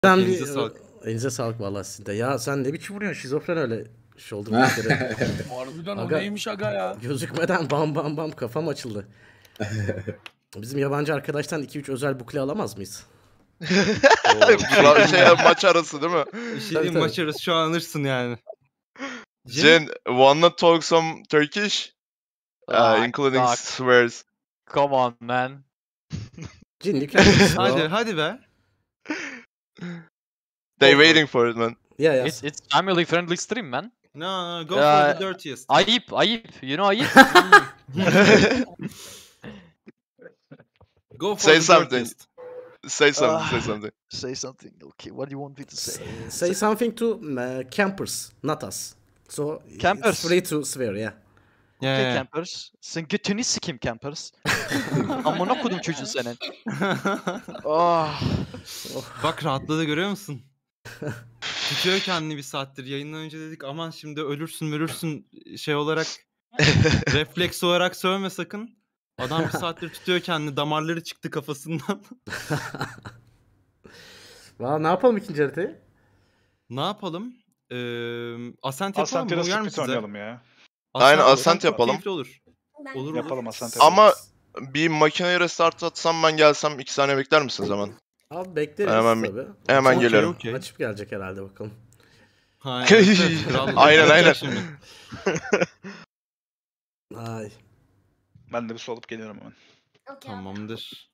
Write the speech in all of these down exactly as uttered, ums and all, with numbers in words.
Sen Elinize bir, sağlık. Elinize sağlık vallahi sizin de. Ya sen ne biçim vuruyorsun şizofren öyle shoulder blockları. Harbiden o Aga, neymiş aga ya? gözükmeden bam bam bam kafam açıldı. Bizim yabancı arkadaştan iki üç özel bukle alamaz mıyız? Kral şey maç arası değil mi? Bir şey Tabii, diyeyim, tabii. maç arası şu an alırsın yani. Jen, wanna talk some Turkish? Uh, Ah, including fuck. swears. Come on, man. Cin you can do this, bro. Hadi hadi be. They waiting for it, man. Yeah, yeah. It's it's family friendly stream, man. No, no, go Uh, for the dirtiest. Ayıp, ayıp. You know ayıp. Go for Say the something. dirtiest. Say something, say Ah. something. Say something. Okay, what do you want me to say? Say something to uh, campers, not us. So Campers. it's free to swear, yeah. Yeah, Okay yeah. campers. Sen götünü sikeyim campers. Amına kodum çocuğun senin. Oh. Bak rahatladı, görüyor musun? Tutuyor kendini bir saattir. Yayından önce dedik aman şimdi ölürsün ölürsün şey olarak refleks olarak sövme sakın. Adam bir saattir tutuyor kendini, damarları çıktı kafasından. Valla ne yapalım ikinci haritayı? Ne yapalım? Ee, Ascent yapalım Ascent ya mı? da Uyar mı Split size? oynayalım ya. Aynen, olur. Ascent Çok yapalım. keyifli olur. Olur Yapalım olur. Ascent. Ama bir makineyi restart atsam ben gelsem iki saniye bekler misiniz hemen? Abi bekleriz Hemen- tabii. Hemen Okey, gelirim. okey. Açıp gelecek herhalde bakalım. Ha, evet, evet, kral. Aynen, aynen. Şimdi. Ay. Ben de bir su alıp geliyorum hemen. Tamamdır.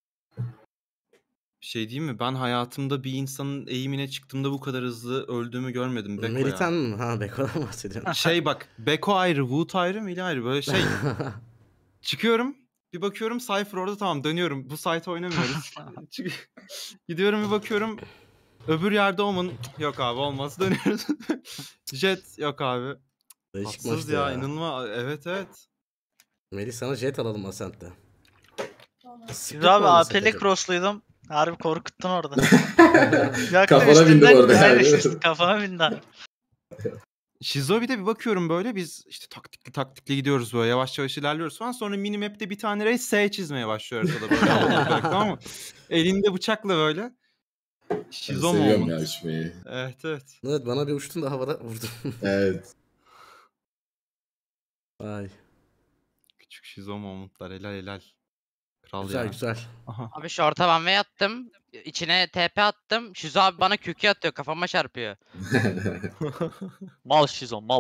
Bir şey diyeyim mi? Ben hayatımda bir insanın eğimine çıktığımda bu kadar hızlı öldüğümü görmedim. Beko Militan ya. mı? Ha Beko'dan bahsediyorum. Şey bak, Beko ayrı, Wood ayrı, Mili ayrı. Böyle şey. Çıkıyorum, bir bakıyorum Cypher orada, tamam dönüyorum. Bu site oynamıyoruz. Çık- Gidiyorum bir bakıyorum. Öbür yerde Omen. Yok abi olmaz, dönüyoruz. Jet yok abi. Değişik Tatsız maçtı ya, ya. inanılmaz. Evet evet. Melih sana jet alalım Ascent'te. Biz abi A P L crossluydum. Harbi korkuttun orada. Yaktın Kafana bindi üstünden, orada aynen yani. işte, kafana bindi abi. Shizo bir de bir bakıyorum böyle, biz işte taktikli taktikli gidiyoruz böyle, yavaş yavaş ilerliyoruz falan. Sonra minimap'te bir tane reis S çizmeye başlıyor haritada böyle. Bakarak, tamam mı? Elinde bıçakla böyle. Ben Shizo mu seviyorum oldu? ya uçmayı. Evet evet. Evet bana bir uçtun da havada vurdun. Evet. Ay. Küçük Shizo momentlar, helal helal. Kral Güzel ya. güzel. Aha. Abi short'a one way attım. İçine T P attım. Şizo abi bana Q Q atıyor. Kafama çarpıyor. Mal şizo, mal.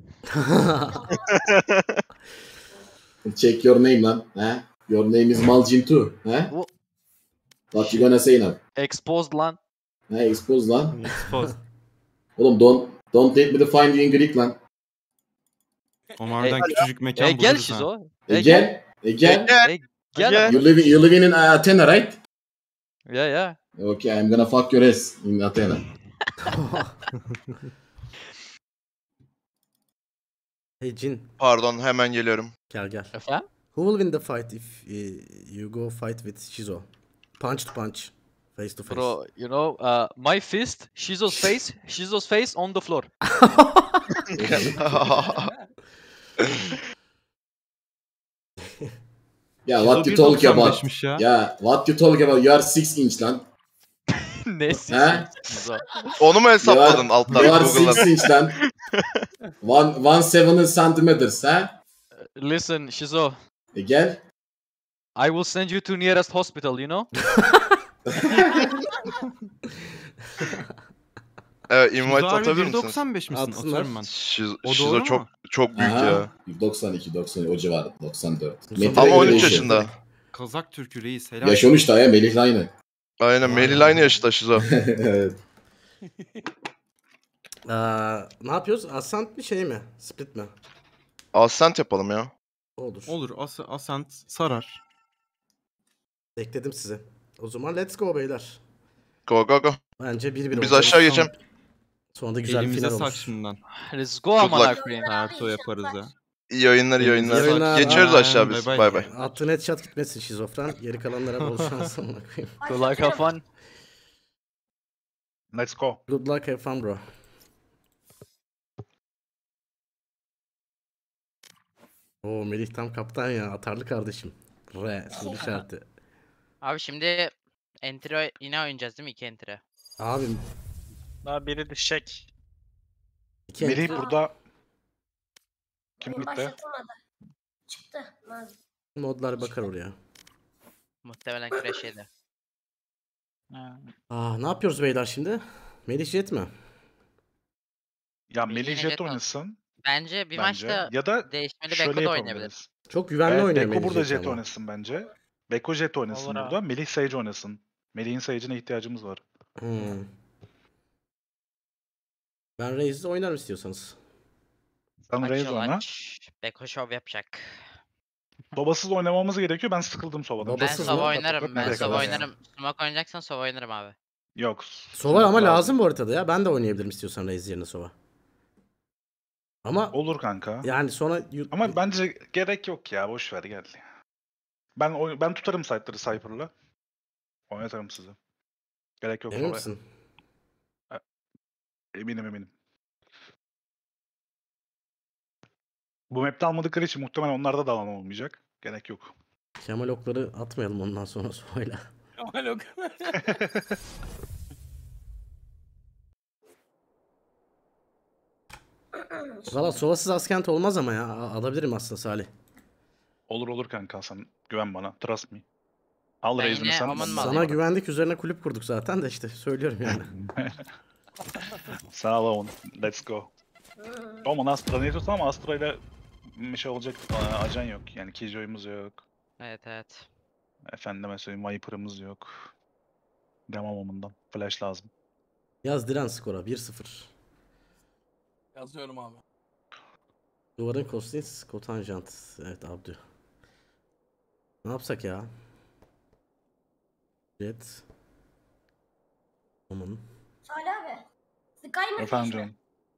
Check your name lan. Ha? Your name is Maljin too. Ha? Bu- What you gonna say now? Exposed lan. Ha, expose lan. Expose. Oğlum don't don't let me to find you in Greek lan. Omar'dan küçücük mekan E gel buluruz ha. şizo. E Again? Again? E, gel. You live, you live in Athena, right? Ya ya. Okay, I'm gonna fuck your ass in Athena. Hey Jin Pardon, hemen geliyorum. gel gel. Efendim? Who will win the fight if uh, you go fight with Shizo? Punch to punch. Face to face. Bro, you know, uh, my fist, Shizo's face, Shizo's face on the floor. Yeah, what you Shizo talk about? bir doksan beşmiş ya. Yeah, what you talk about? You are six inch lan. Ne He? Shizo? Onu mu hesapladın You alttan are Google'dan? six inch lan. One, one seven centimeters, ha? Listen, Shizo, Again? I will send you to nearest hospital, you know? Evet, Shizo invite harbi atabilir bir misiniz? doksan beş misin? Atsınlar. Atıyorum ben. Şizo, O Şizo doğru çok mu? çok büyük Aha, ya. doksan iki doksan o civarı, doksan dört. Ama Metre Ama göre on üç değişiyor. yaşında. Kazak Türk'ü reis, helal. Yaş on üç daha ya, Melih'le aynı. Aynen, Melih aynı yaşta Şizo. Evet. Aa, ne yapıyoruz? Ascent mi şey mi? Split mi? Ascent yapalım ya. Olur. Olur, As Ascent sarar. Bekledim sizi. O zaman let's go beyler. Go go go. Bence bir bir Biz olacak. aşağı geçelim. Sonra da güzel bir Elimize final sak olur. şimdiden. Let's go amına luck. koyayım. Erto yaparız ya. İyi oyunlar, iyi Elinize oyunlar. sağlık. Geçiyoruz Bye. aşağı biz. Bye Bay bye. bay. Attığın headshot gitmesin şizofren. Geri kalanlara bol şans amına koyayım. Good luck, have fun. Let's go. Good luck, have fun bro. Oo Melih tam kaptan ya. Atarlı kardeşim. R. Soru işareti. Abi şimdi entry yine oynayacağız değil mi? İki entry. Abi Daha biri düşecek. iki Melih enter- burada kim Oyun gitti? başlatılmadı. Çıktı. Nazım. modlar bakar oraya. Muhtemelen crash yedi. Ha. Aa, ne yapıyoruz beyler şimdi? Melih Jet mi? Ya Melih Melih yine Jet Jet oynasın Bence bir bence. maçta Ya da değişmeli şöyle Beko da oynayabilir. yapabiliriz. Çok güvenli Evet, oynuyor Beko Melih burada Jet Jet ama. oynasın bence. Beko Jet oynasın Olur abi. burada. Melih Sage oynasın. Melih'in Sage'ine ihtiyacımız var. Hmm. Ben Raze'de oynarım istiyorsanız. Sen Raze Açıl oyna. aç. Beko şov yapacak. Sobasız oynamamız gerekiyor. Ben sıkıldım Soba'dan. Ben Babasız Sova mı? oynarım. Ben Nereye Sova kadar oynarım. Smoke oynayacaksan Sova oynarım abi. Yok. Sova ama lazım bu haritada ya. Ben de oynayabilirim istiyorsan Raze yerine Sova. Ama Olur kanka. yani sonra Ama bence gerek yok ya. Boş ver gel. Ben oy- ben tutarım site'ları Cypher'la. Oynatırım sizi. Gerek yok. emin Soba'ya. misin? Eminim eminim. Bu map'te almadıkları için muhtemelen onlarda da alan olmayacak. Gerek yok. Kemal okları atmayalım ondan sonra Sova'yla. Valla Sova'sız Askent olmaz ama ya. A- Alabilirim aslında Salih. Olur olur kanka sen güven bana. Trust me. Al Ben Raze'ini yine sen. Omen ondan mi Sana sonra. alayım? güvendik, üzerine kulüp kurduk zaten de işte söylüyorum yani. Sen al onu. Let's go. Oman Astra ne diyorsun ama Astra ile bir şey olacak aa, ajan yok. Yani Killjoy'umuz yok. Evet evet. Efendime söyleyeyim Viper'ımız yok. Demem Omen'dan. Flash lazım. Yaz Diren skora bir sıfır. Yazıyorum abi. Duvarın Kostis, Kotanjant. Evet Abdü. Ne yapsak ya? Jet. Oman. Salih abi. Sky mı? Efendim canım.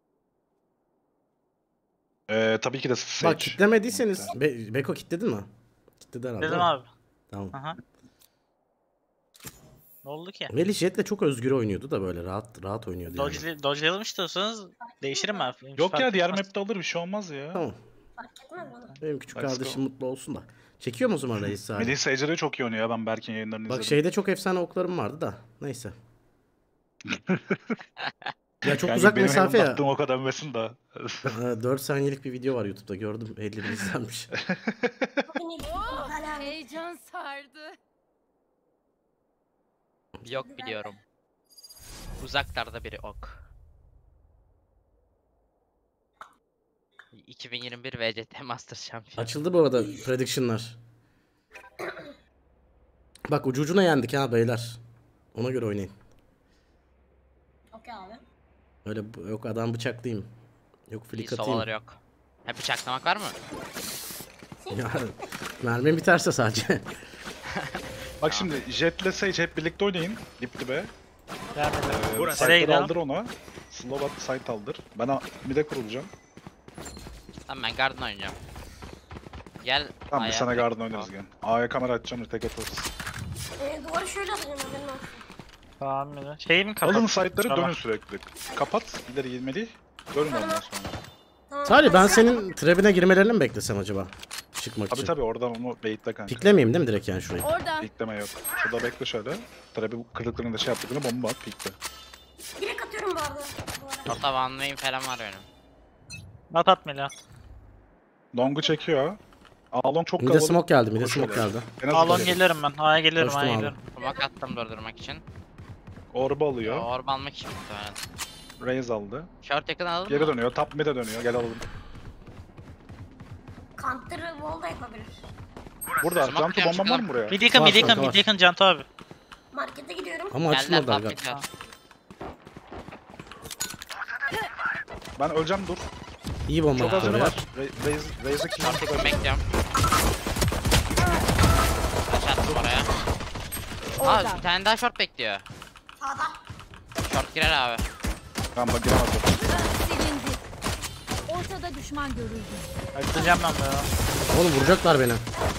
Ee, tabii ki de Sage. Bak kitlemediyseniz Be Beko kitledin mi? Kitledi herhalde. Dedim değil mi? abi. Tamam. Aha. Ne oldu ki? Melih Jet'le çok özgür oynuyordu da böyle rahat rahat oynuyordu yani. Dodge, dodge'layalım istiyorsanız değişirim ben. Hiç Yok fark ya diğer etmez. map'te alır bir şey olmaz ya. Tamam. Fark etmez bana. Benim küçük Let's kardeşim go. mutlu olsun da. Çekiyor mu o zaman Reis abi? Melih Sage'de çok iyi oynuyor ya ben Berk'in yayınlarını Bak izledim. şeyde çok efsane oklarım vardı da. Neyse. Ya çok Kanka uzak benim mesafe elimde ya. attığım o kadar mesin da. dört saniyelik bir video var YouTube'da gördüm. elli bin izlenmiş. Bugün iyi. Salih abi. Heyecan sardı. Yok biliyorum. Uzaklarda biri ok. iki bin yirmi bir V C T Masters Champion. Açıldı bu arada prediction'lar. Bak ucu ucuna yendik ha beyler. Ona göre oynayın. Okey abi. Öyle bu- yok adam bıçaklayayım. Yok İyi flick atayım. sovaları yok. Ha bıçaklamak var mı? Ya, mermim biterse sadece. Bak şimdi Jet'le Sage hep birlikte oynayın. Dip dibe. Yani, Ee, nereye Site'ları gidelim? aldır ona. Slow at site aldır. Ben a- mid'e kurulacağım. Tamam ben Garden oynayacağım. Gel. Tamam biz A'ya sana direkt- garden oynarız gel. A'ya kamera açacağım tek atarız. Ee, duvarı şöyle atacağım haberin olsun. Tamam bir de. Şeyi mi kapat? Alın site'ları Tamam. dönün sürekli. Kapat ileri girmeli. Dönün ondan sonra. Tamam. Salih ben senin trebine girmelerini mi beklesem acaba? Çıkmak Tabii için. tabii oradan onu baitle kanka. Piklemeyeyim değil mi direkt yani şurayı? Orada. Pikleme yok. Şurada bekle şöyle. Tabi bu kırıklarını da şey yaptıklarını bomba at pikle. Direkt atıyorum bu arada. Duvara. Hatta Van Wayne falan var benim. At at Mela. Long'u çekiyor. A'long çok Mide kalabalık. smoke geldi, mide Koşuyor smoke yani. geldi. En az Alon bir- gelirim ben. A'ya gelirim Koştum A'ya abi. gelirim. Smoke attım durdurmak için. Orba Ya, alıyor. orb almak için muhtemelen. Raze aldı. Short yakın alalım Geri mı? dönüyor. Top mid'e dönüyor. Gel alalım. Counter wall da yapabilir. Burada. Smoke Cantu gelmiş bomban var kadar. mı buraya? Mid yakın Var mid yakın kanka, mid var. yakın Cantu abi. Markete gidiyorum. Ama Geldiler açılmadılar top galiba. mid var. Ben öleceğim dur. İyi bomba Çok az attı canı oraya. var. Ra- Raze, Raze'e kim Short yakın bekliyorum. Taş attım oraya. Aa Orada. bir tane daha short bekliyor. Sağda. Short girer abi. Tamam bak giremez. Silindi. Ortada düşman görüldü. Açacağım ben bunu. Oğlum vuracaklar beni.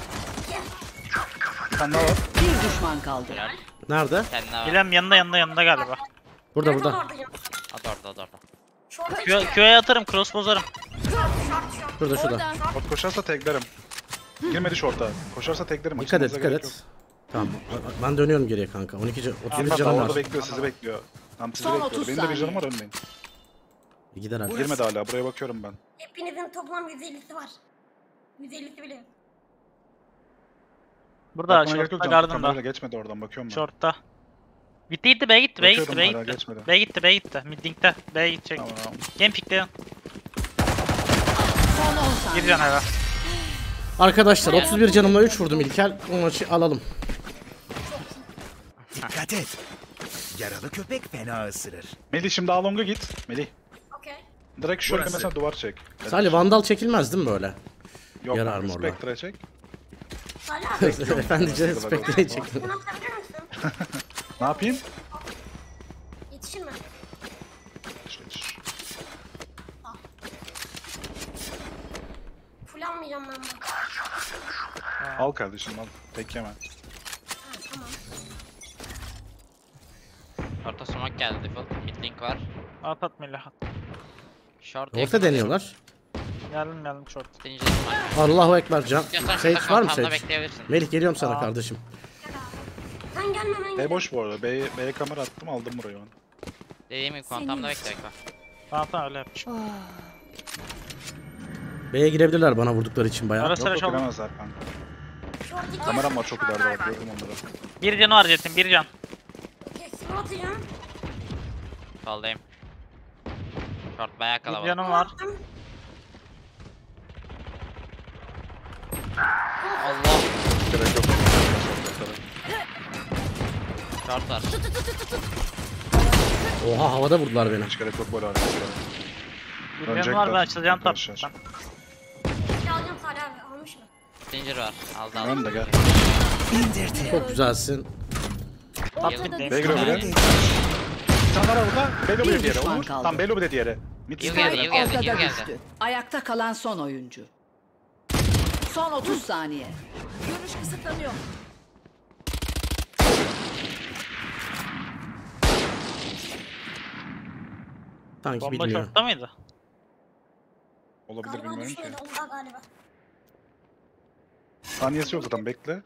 Bir tane daha var. Bir düşman kaldı. Helal. Nerede? Bir tane daha var. Bilem yanında yanında yanında galiba. Burada Evet, burada. onu atacağım. O da orada o da orada. Şorta Q- çıkıyor. Q'ya atarım cross bozarım. Short short. Şurada şurada. Orada. Short koşarsa teklerim. Girmedi short'a. Koşarsa teklerim. Dikkat et Açılmanıza dikkat gerek et. yok. Tamam. Ben dönüyorum geriye kanka. on iki can, otuz bir Hatta canım orada var. bekliyor sizi bekliyor. Tam sizi Son bekliyorum. otuz Benim de bir saniye. canım var ölmeyin. Gider abi. Girmedi hala buraya bakıyorum ben. Hepinizin toplam yüz ellisi var. yüz ellisi bile yok. Burada Bakmana gerek yok short'ta canım. Garden'da. Kamerayla geçmedi oradan bakıyorum ben. Short'ta. Gitti gitti B gitti B gitti Bakıyorum B hala gitti. geçmedi. B gitti B gitti. Midlink'te B gidecek. Tamam tamam. Game pick'te. Son on saniye. Bir can eve. Arkadaşlar otuz bir canımla üç vurdum İlkel. Bu maçı alalım. Dikkat et. Yaralı köpek fena ısırır. Melih şimdi Along'a git. Melih. Okey. Direkt şöyle Burası. mesela duvar çek. Salih Vandal çekilmez değil mi böyle? Yok Yarar kanka, mı orada? Spectre'e çek. Salih abi. Efendice Spectre'yi çekin. Bunu atabilir misin? Ne yapayım? Yetişir mi? İşte, işte. Full almayacağım ben bunu. Al kardeşim al. Tek yeme. Ha, tamam. Orta smoke geldi default. Mid link var. At at Melih. Short Orta deniyorlar. Geldim geldim short. Deneyeceğiz mi? Allahu Ekber can. İstiyorsan Sage şurada var mı kontamda Sage? bekleyebilirsin. Melih geliyorum sana Aa. kardeşim. Sen gelme ben B gelirim. boş bu arada. B'ye B'ye kamera attım aldım burayı ben. Dediğim gibi kontamda bekle bekle. Tamam tamam öyle yapacağım. B'ye girebilirler bana vurdukları için bayağı. Ara Yok sıra yok şov. giremezler kanka. Short iki. Kameram var çok ileride bak gördüm onları. Bir canı var Jet'in bir can. Okey, smoke atacağım. Soldayım. Short bayağı Bir kalabalık. canım var. Attım. Allah. Gerek yok. Short var. Oha havada vurdular beni. Hiç gerek yok böyle hareketlere. Bir canı Dönecekler var ben açılacağım arkadaşlar. taptan. Bir alacağım Salih abi. Almış mı? Zincir var. Aldı aldı. Tamam da gel. İndirdi. Çok güzelsin. Ortada B giriyor düşman. bile. Bir tane var orada. B lobby'de Bir diğeri. düşman Olur. kaldı. Tam B lobby'de diğeri. Mid İyi side. geldi, iyi geldi, iyi Ortada geldi. düştü. Ayakta kalan son oyuncu. Son otuz saniye. Görüş kısıtlanıyor. Sanki Bomba bilmiyor. short'ta mıydı? Olabilir Galiba bilmiyorum ki. düşmedi. Onda galiba. Saniyesi yok zaten bekle.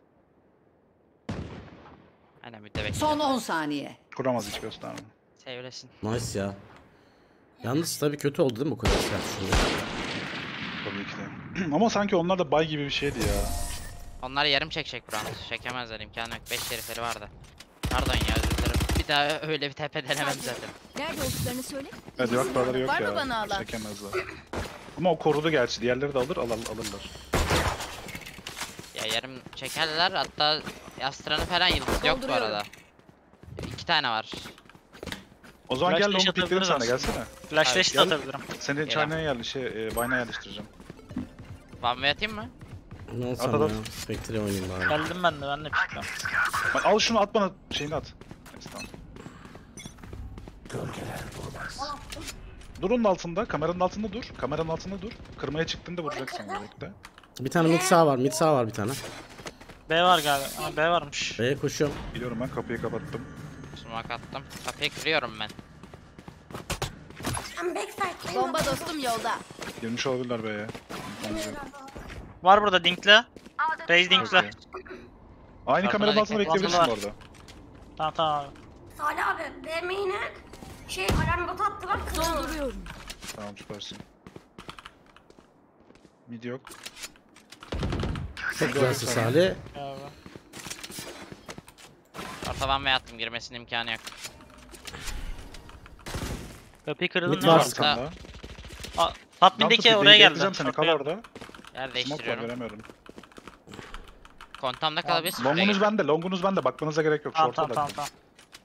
Aynen midde bekle. Son on saniye. Kuramaz hiç gösterme. Sevlesin. Nice ya. Yalnız tabii kötü oldu değil mi bu kadar sert şurada? Tabii ki de. Ama sanki onlar da bay gibi bir şeydi ya. Onlar yarım çekecek bu round. Çekemezler, imkanı yok. beş herifleri vardı. Pardon ya, özür dilerim. Bir daha öyle bir tepe denemem zaten. Nerede olduklarını söyle. Evet yok paraları yok Var mı ya. bana alan? Çekemezler. Ama o korudu gerçi. Diğerleri de alır al alırlar. Ya yarım çekerler, hatta Astra'nın falan yıldız yok bu Dolduruyorum. arada. İki tane var. O zaman Flash gel long dash piklerim sana atabiliriz. gelsene. Flash dash de Gel. atabilirim. Seni Gel. China'ya yerli şey e, Vine'a yerleştireceğim. One way atayım mı? Ne At, olsam at, ya. at. Spectre oynayayım bari. Geldim ben de ben de pikliyorum. Bak al şunu at bana şeyini at. Neyse, tamam. Dur onun altında, kameranın altında dur. Kameranın altında dur. Kırmaya çıktığında vuracaksın onu bekle. Bir tane mid sağ var. Mid sağ var bir tane. B var galiba. Ha, B varmış. B'ye koşuyorum. Biliyorum ben kapıyı kapattım. Smoke attım. Kapıyı kırıyorum ben. Ben backside'dayım. Bomba dostum yolda. Girmiş olabilirler B'ye. Var burada Dink'le. Raze Dink'le. Okey. Aynı Arkadan kameranın altında ekmek bekleyebilirsin var. orada. Tamam tamam abi. Salih abi. B main'e şey alarm botu attılar. Kırıldı. Dolduruyorum. Tamam süpersin. Mid yok. Çok güzelsin Salih. Abi. Orta one way attım, girmesinin imkanı yok. Kapıyı kırdın Mid değil mi? var. Arkanda. Aa, Top mid'deki oraya geldi. Bekleyeceğim seni kal orada. Yer Smoke var değiştiriyorum. göremiyorum. Kontamda kalabilirsin. Longunuz bende, longunuz bende. Bakmanıza gerek yok. Tamam Short'a tamam tamam. bakın.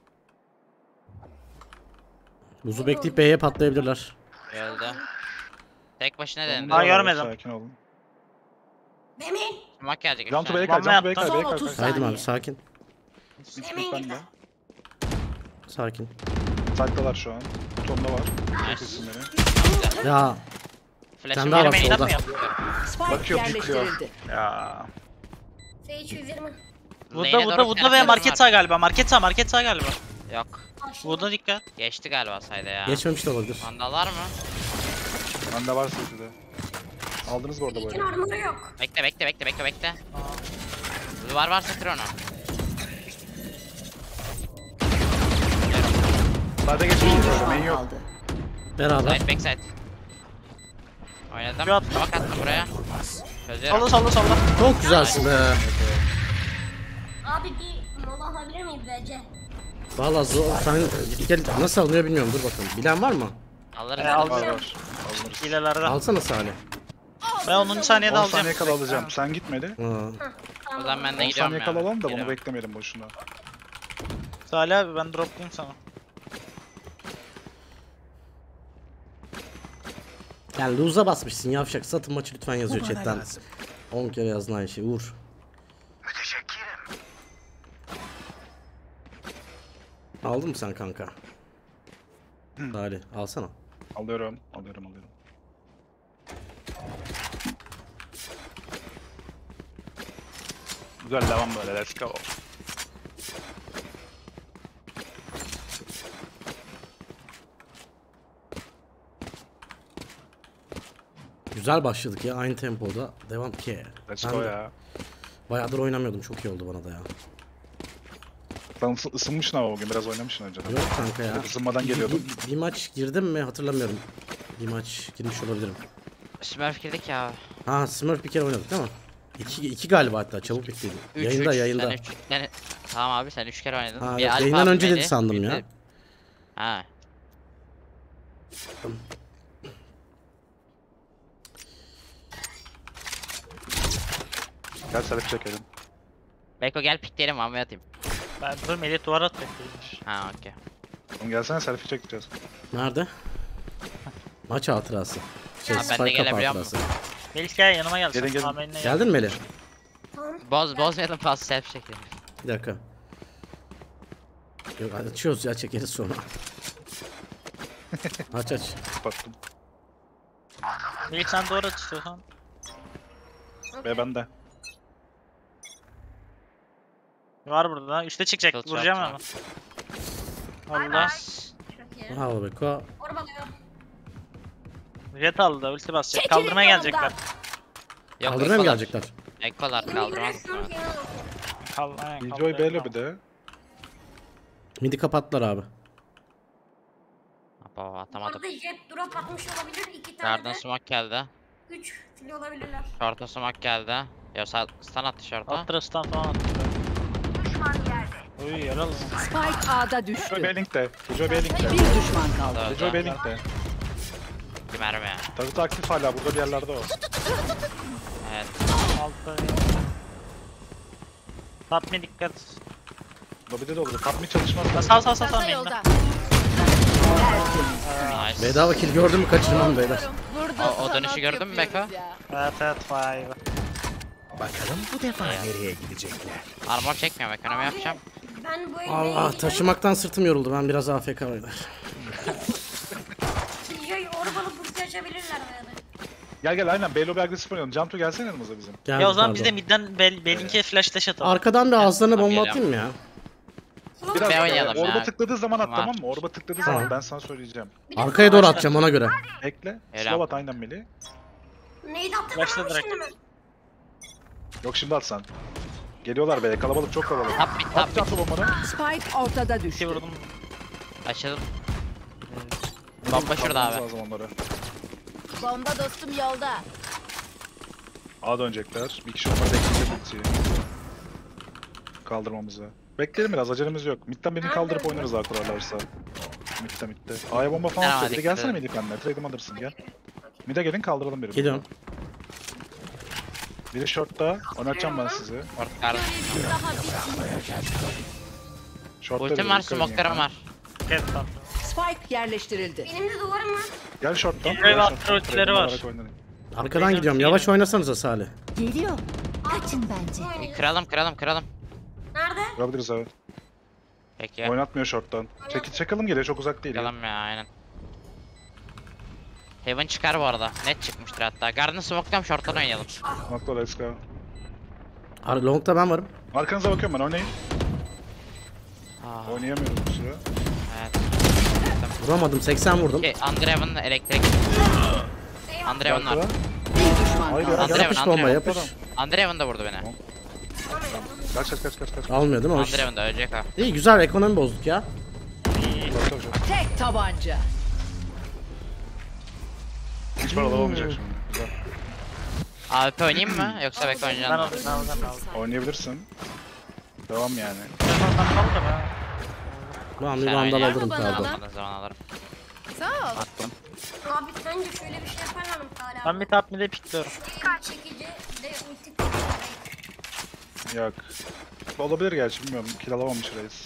tamam. Buzu bekleyip B'ye patlayabilirler. Öldü. Tek başına Longunuz denendi. Aa, var, görmedim. Sakin olun. B main. Smoke gelecek. Jump to üstüne. B'ye kay, Bomba jump to B'ye yaptım. kay, B'ye Son kay. otuz kay. Haydi abi saniye. sakin. Mid B main bende. gitti. Sakin. Side'dalar şu an. Tom'da var. Nice. Kesin beni. Ya Flash'ım Sen daha var. var Girmeyi solda. inanmıyor. Spike Bakıyor, pikliyor. yerleştirildi. Ya. Sage yüz yirmi. Burada Lane'e burada doğru burada bir ve tane market var. sağ galiba. Market sağ market sağ galiba. Yok. Aşağı. Burada dikkat. Geçti galiba sayda ya. geçmemiş de olabilir. Vandal var mı? Bende var City'de. Aldınız bu arada bu İlkin eli. armoru yok. Bekle bekle bekle bekle bekle. Duvar varsa kır onu. Sade Bir geçmiştim düşman orada. Main yok. kaldı. Beraber. Side backside. Oynadım. Bir at. Bak attım buraya. Çözüyorum. Solla solla solla. Çok güzelsin be. Abi bir mola alabilir miyiz bence? Valla zor. Sen gel nasıl alınıyor bilmiyorum. Dur bakalım. Bilen var mı? Alırız. E, alırız. Var alacağım. var. Alırız. Hilelerde. Alsana Salih. Ben onuncu saniyede on alacağım. saniye kala alacağım. Sen gitmedi. Ha. O zaman ben de on gidiyorum saniye ya. kala alalım da bunu Geliyorum. beklemeyelim boşuna. Salih abi ben droplayayım sana. Yani lose'a basmışsın yavşak. Satın maçı lütfen yazıyor chatten. on kere yazdın aynı şeyi. Vur. Aldın mı sen kanka? Salih alsana. Alıyorum. Alıyorum alıyorum. Güzel devam böyle. Let's go. Güzel başladık ya aynı tempoda. Devam ki. Let's Ben go de ya. bayağıdır oynamıyordum. Çok iyi oldu bana da ya. Sen ısı- ısınmışsın ama bugün biraz oynamışsın önceden. Yok kanka ya. Isınmadan Bir, geliyordun. bir, bir maç girdim mi hatırlamıyorum. Bir maç girmiş olabilirim. Smurf girdik ya. Ha Smurf bir kere oynadık değil mi? İki, iki galiba hatta çabuk bittiydi. Üç, Yayında üç. yayında. Sen üç, sen- Tamam abi sen üç kere oynadın. Ha, Bir evet, Alp yayından abi önce dedi beni, sandım bir ya. de- Ha. Gel selfie çekelim. Beko gel pikleyelim ama atayım. Ben dur Melih duvar at bekleymiş. Ha okey. Oğlum gelsene selfie çekeceğiz. Nerede? Maç hatırası. Şey, Ha, ben de Spike Cup gelebiliyor hatırası. Melih gel yanıma gel. Gelin, sen gelin. tahminine gel. Geldin mi Melih? Boz bozmayalım pas selfie çekelim. Bir dakika. Yok açıyoruz ya çekeriz sonra. Aç aç. Kapattım. Melih sen duvar at istiyorsan. Ve ben de. Var burada. Üste çıkacak. Çok Vuracağım çok ama. Bay Allah. bay. Çok iyi. Bravo Beko. Orba alıyor. Jet aldı da ulti basacak. Çekilin Kaldırmaya yoldan. gelecekler. Yok, Kaldırmaya mı Ekolar. gelecekler? Ekolar Yemin kaldırmaz ediyorum mısın? ki ya. Kal aynen, Enjoy kaldırıyor. B'le bir de. Midi kapattılar abi. Baba atamadım. Orada jet drop atmış olabilir. İki tane Garden de. smoke geldi. Üç fili olabilirler. Short'a smoke geldi. Ya sen stun attı short'a. Alt stun falan attı. Uy yaralı. Spike A'da Enjoy düştü. B linkte. Enjoy B linkte. Bir düşman kaldı. Enjoy B linkte. Bir mermi ya. Tarıtı aktif hala burada bir yerlerde o. Evet. Altta. Tatmin dikkat. Lobide de olur. Kapmi çalışmaz. Sağ sağ sağ sağ main'de. Nice. Bedava kill gördün mü kaçırmam beyler. O, o dönüşü gördün mü Beko? Evet evet five. Bakalım bu defa nereye gidecekler? Armor çekmiyor Beko'nu yapacağım. Ben bu evde Allah taşımaktan sırtım yoruldu ben biraz A F K beyler. Joy orbalı burcu açabilirler böyle. Gel gel aynen. B lobby agresif oynayalım. Cantu gelsene yanımıza bizim. Geldi, Ya o zaman pardon. biz de midden bel, Belink'e flash dash atalım. Arkadan bir ağızlarına Tamam, bomba geliyorum. atayım mı ya? Biraz B e, oynayalım orba ya. tıkladığı zaman at Tamam. tamam mı? Orba tıkladığı Tamam. zaman ben sana söyleyeceğim. Arkaya doğru atacağım ona göre. Bekle. Öyle Slow yap. at aynen Melih. Neydi attın Başla mı direkt. şimdi mi? Yok şimdi at sen. Geliyorlar be. Kalabalık çok kalabalık. Tap bit At tap bit. Cantu bombanı. Spike ortada İki düştü. vurdum. Açıldım. Bomba şurada Atmamız abi. lazım onları. Bomba dostum yolda. A dönecekler. Bir kişi onları bekleyecek ultiyi. Kaldırmamızı. Bekleyelim biraz acelemiz yok. Mid'den birini kaldırıp oynarız A kurarlarsa. Mid'de mid'de. A'ya bomba falan Tamam, atıyor. Biri dikkat gelsene edin. Melih benimle. Trade'imi alırsın gel. Mid'e gelin kaldıralım birini. Geliyorum. Biri short'ta. Oynatacağım ben sizi. Short garden. Short'ta Ultim biri, var, dikkat edin smoke'larım ya. var. Dikkat et lan. Spike yerleştirildi. Benim de duvarım var. Gel short'tan. Geliyor ve Gel atlı short'tan. ultileri Trade'imi var. alarak oynayın. Arkadan gidiyorum yavaş oynasanıza Salih. Geliyor. Kaçın bence. Oynayalım. Kıralım kıralım kıralım. Nerede? Vurabiliriz evet. Peki. Oynatmıyor short'tan. Çek çakalım geliyor çok uzak değil ya. Kıralım ya aynen. Heaven çıkar bu arada. Net çıkmıştır hatta. Garden smoke'tan short'tan oynayalım. Nokta let's go. Ar Long'da ben varım. Arkanıza bakıyorum ben oynayın. Aa, Oynayamıyorum bu süre. evet. Vuramadım seksen vurdum. Şey, Andreev'in elektrik. Andreev'in var. Arkada. Bir düşman Haydi kaldı. ya. Andreev'in, Yapış bomba Andreev'in. yapış. Andreev'in de vurdu beni. Kaç kaç kaç kaç kaç. Almıyor değil mi o iş? Andreev'in de ölecek ha. İyi güzel ekonomi bozduk ya. İyi. Tek tabanca. Hiç paralı olmayacak şimdi. Güzel. A W P oynayayım mı? Yoksa bekle Ben oynayacağım. aldım, ben aldım, ben aldım. Oynayabilirsin. Devam yani. Ben aldım ha. Ben bir vandal alırım O pardon. zaman alırım. Sağ ol. Attım. Abi bence şöyle bir şey yaparlar mı hala? Ben bir top mid'e pikliyorum. Çekici de ulti Yok. Olabilir gerçi bilmiyorum. Kill alamamış reis.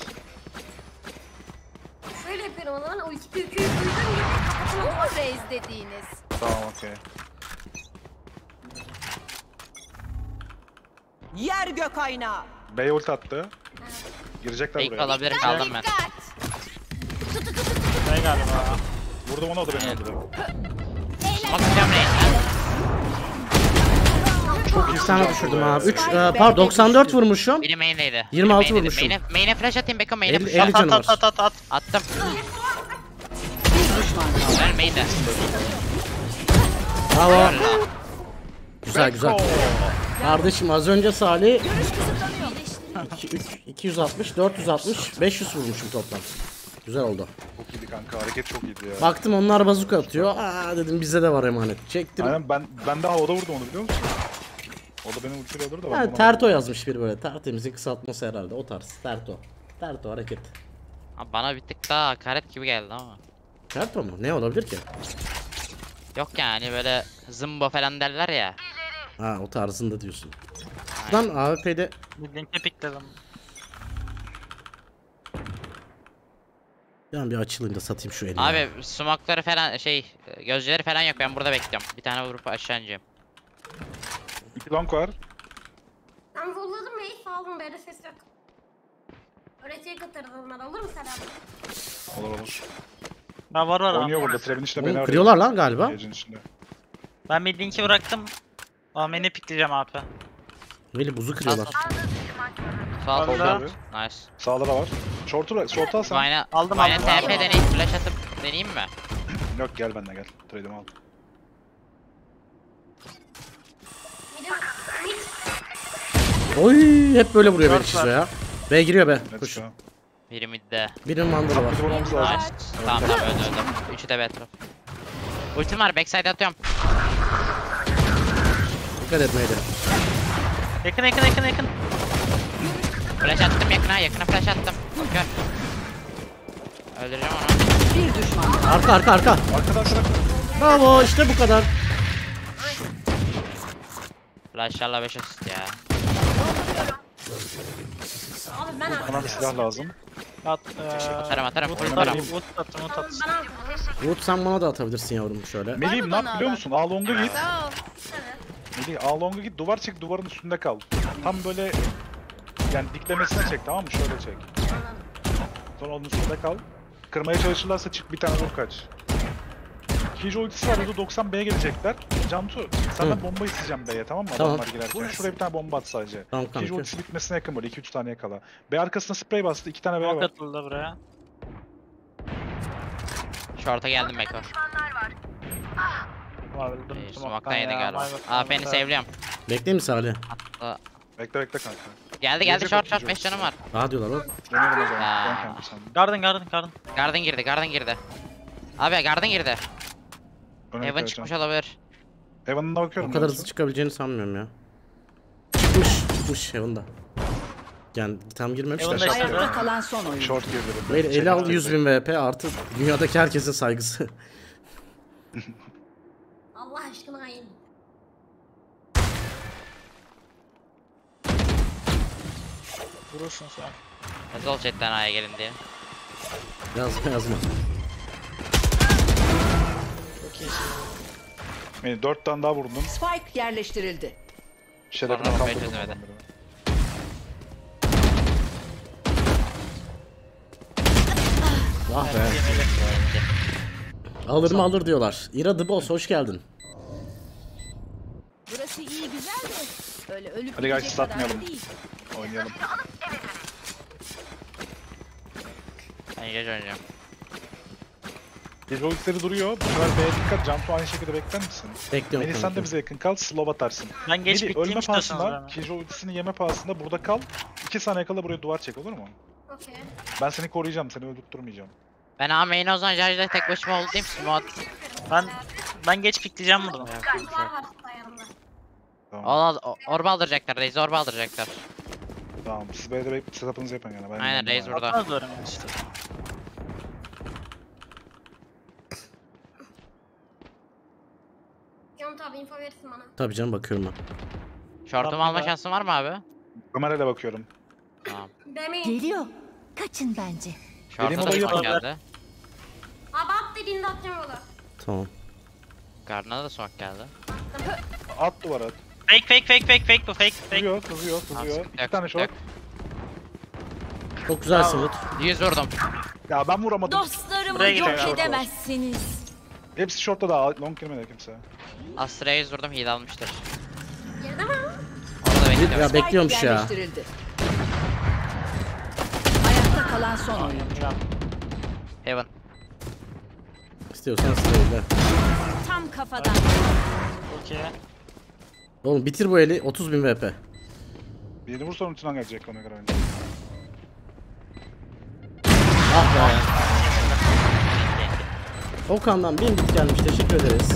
Şöyle yapıyorum o zaman ulti Q Q'yu koydum gibi kafasına duvar. Reis dediğiniz. Tamam okey. Yer gök aynağı. Bey ult attı. Girecekler Fake buraya. alabilirim kaldım ben. Ne galiba? Vurdum onu, o da beni öldürdü. Bakacağım reis. Çok iyi sana düşürdüm abi. üç pardon doksan dört vurmuşum. Biri main'deydi. yirmi altı Biri main'deydi. vurmuşum. Main'e, main'e flash atayım Beko main'e elli, flash elli at. canı var. At at at. Attım. Bir düşman kaldı. Ben main'de. Bravo. Güzel güzel. Kardeşim az önce Salih iki- üç- iki yüz altmış, dört yüz altmış, beş yüz vurmuşum toplam. Güzel oldu. Çok iyiydi kanka, hareket çok iyiydi ya. Baktım onlar bazuka atıyor. Aa dedim bize de var emanet. Çektim. Aynen ben ben de havada vurdum onu biliyor musun? O da beni ultiyle öldürdü de ben Ha, ona- Terto yazmış biri böyle. Tertemizin kısaltması herhalde. O tarz. Terto. Terto hareket. Abi bana bir tık daha hakaret gibi geldi ama. Terto mu? Ne olabilir ki? Yok yani böyle zımbo falan derler ya. Ha o tarzında diyorsun. Buradan A W P'de Bir link'e pikledim. ben bir açılayım da satayım şu elini. Abi smoke'ları falan şey gözcüleri falan yok, ben burada bekliyorum. Bir tane vurup aşağı ineceğim. İki long var. Ben volladım reis aldım böyle ses yok. Öğretiye katarız onlar olur mu Serap? Olur olur. Ben var var. Oynuyor burada, Trebin işte beni Oğlum, arıyor. kırıyorlar lan galiba. Gecenin içinde. Ben bir link'i bıraktım. Ama beni pikleyeceğim abi. Veli buzu kırıyorlar. Sağ Öldü. solda. Nice. Sağda da var. Short'u short'u al sen. Vine'a Aldım, Vine'a aldım, T aldım. P deneyim, flash atıp deneyeyim mi? Yok gel benimle gel. Trade'imi al. Bir de mid Oy hep böyle vuruyor beni Dört Şizo ya. B giriyor be. Let's Koş. go. Biri midde. Birinin mandalı var. Bir vurmamız lazım. Nice. Tamam tamam öldü öldü. Üçü de betrop. Ultim var, backside atıyorum. Dikkat etmeydi. Yakın yakın yakın yakın. Flash attım yakına, yakına flash attım. Gör. Öldüreceğim onu. Bir düşman kaldı. Arka arka arka. Arkada arkada. Bravo işte bu kadar. Flashlarla beş asist ya. abi ben aldım. Bana bir silah lazım. At. Atarım atarım, Wood full atarım. atarım. Wood attım wood attım. Ben aldım. Umut sen bana da atabilirsin yavrum şöyle. Melih'im ne yap biliyor musun? A long'a git. Sağ ol. Melih A long'a git, duvar çek, duvarın üstünde kal. Tam böyle yani diklemesine çek, tamam mı? Şöyle çek. Sonra onun üstünde kal. Kırmaya çalışırlarsa çık, bir tane vur kaç. Kijo ultisi var, yüzde doksan B'ye gelecekler. Cantu, senden Hı. bomba isteyeceğim B'ye, tamam mı? Tamam. Adamlar girerken. Şuraya bir tane bomba at sadece. Tamam Kijo kanka. ultisi bitmesine yakın böyle, iki üç saniye kala. B arkasına sprey bastı, iki tane B Smoke var. atıldı buraya. Short'a geldim Beko. Ama öldüm. Ee, smoke'tan Smoke'tan yedi ya, galiba. my bad, A my P'ni bad. save'liyorum. Bekleyeyim mi Salih? Bekle bekle kanka. Geldi geldi Gelecek short o short Kijo. beş canım var. Daha diyorlar oğlum. Dönelim o zaman. Ya. Dön kanka sen. Garden garden garden. Garden girdi, Garden girdi. Abi Garden girdi. Öne Evan dikkat çıkmış edeceğim. olabilir. Evan'ına bakıyorum. O kadar ben hızlı size. çıkabileceğini sanmıyorum ya. Çıkmış. Çıkmış Heaven'da. Yani tam girmemiş de. Heaven'da aşağı- işte. Ayakta kalan son oyuncu. Short girdi. Böyle eli al yüz bin V P artı dünyadaki herkesin saygısı. Allah aşkına hain. Vurursun sen. Yazıl chatten A'ya gelin diye. Yazma yazma. Beni dört tane daha vurdum. Spike yerleştirildi. Şerefine Sonra kaldırdım. çözemedi. adamları. Ah be. Alır mı alır diyorlar. Ira The Boss hoş geldin. Burası iyi güzel de öyle ölüp Hadi guys, gidecek kadar da satmayalım. değil. Oynayalım. Ben Judge oynayacağım. Kijo ultileri duruyor. Bu sefer B'ye dikkat. Cantu aynı şekilde bekler misin? Bekliyorum Melih sen kanka. de bize yakın kal. Slow atarsın. Ben geç Melih ölme pikleyeyim istiyorsanız pahasına, ben. Kijo ultisini yeme pahasına burada kal. iki saniye kala buraya duvar çek, olur mu? Okey. Ben seni koruyacağım. Seni öldürtmeyeceğim. Ben A main'e o zaman Jarj'da tek başıma olayım. Smot. Ben ben geç pikleyeceğim buradan. Duvar var yanımda. Tamam. Or orba aldıracaklar. Raze orba aldıracaklar. Tamam. Siz B'de bekle, setup'ınızı yapın gene. Ben Aynen, ben- Raze burada. Atmazlarım işte. Yonut abi info verirsin bana. Tabii canım, bakıyorum ben. Short'umu Tamam, alma ben- şansın var mı abi? Kamerayla bakıyorum. Tamam. Demeyin. Geliyor. Kaçın bence. Short'a da olayı smoke var. geldi. Abi at dediğinde atacağım onu. Tamam. Garden'a da smoke geldi. At duvara at. Fake fake fake fake fake bu fake fake. Kızıyor, kızıyor, kızıyor. sıkıntı İki yok, tane sıkıntı short. Çok güzelsin Umut. yüz vurdum. Ya ben vuramadım. Dostlarımı Buraya yok geliyor. edemezsiniz. Hepsi shortta da long girmedi kimse. Astra'ya yüz vurdum, heal almıştır. Geride mi? Orada bekliyorum. Ya bekliyormuş Spike ya. yerleştirildi. Ayakta kalan son oyuncu. Heaven. İstiyorsan sırayla. Tam kafadan. Okey. Oğlum bitir bu eli. otuz bin V P. Birini vursan ultinden gelecek ona göre önce. Ah be. Okan'dan bin bit gelmiş. Teşekkür ederiz.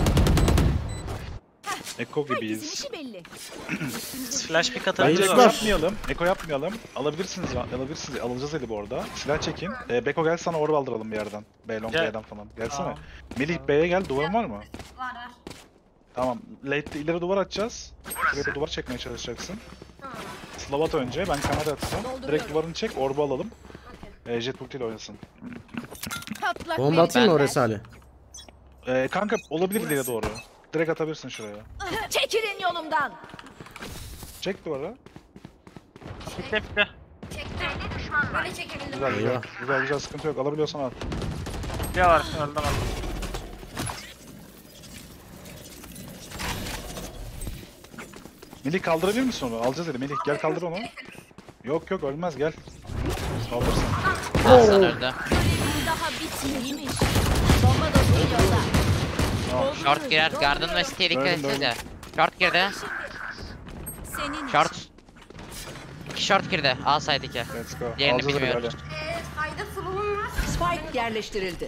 Eko gibiyiz. işi belli. Flash pick Bence atabiliriz. Eko Beyler. yapmayalım. Eko yapmayalım. Alabilirsiniz, alabilirsiniz. Alacağız eli bu arada. Silah çekin. Ee, Beko gel sana orb aldıralım bir yerden. B long Gel. B'den falan. Gelsene. Tamam. Melih B'ye gel. Duvarın var mı? Var var. Tamam. Late'de ileri duvar atacağız. Şuraya da duvar çekmeye çalışacaksın. Tamam. Slav at önce. Ben kamera atacağım. Direkt duvarını çek. Orbu alalım. Ee, jet ultiyle oynasın. Patlak Bomba atayım mı Ben- oraya Salih? Ee, kanka olabilir ileriye doğru. Direkt atabilirsin şuraya. Çekilin yolumdan. Çek duvara. Pikle pikle. Çektim. Böyle çekebildim. Güzel güzel. Eyvah. Güzel güzel sıkıntı yok. Alabiliyorsan al. Pikle var. Öldüm öldüm. Melih kaldırabilir misin onu? Alacağız eli. Melih gel kaldır onu. Yok yok ölmez gel. Kaldırsın. Aslan öldü. Daha bitmemiş. Bomba dostum yolda. Short girer. Garden ve Steel'i Döndüm, kesiyor. Short girdi. Senin Short. İki short girdi. A side iki. Let's go. Diğerini Alacağız eli bilmiyoruz. hadi. Eee fayda slow'um var. Spike yerleştirildi.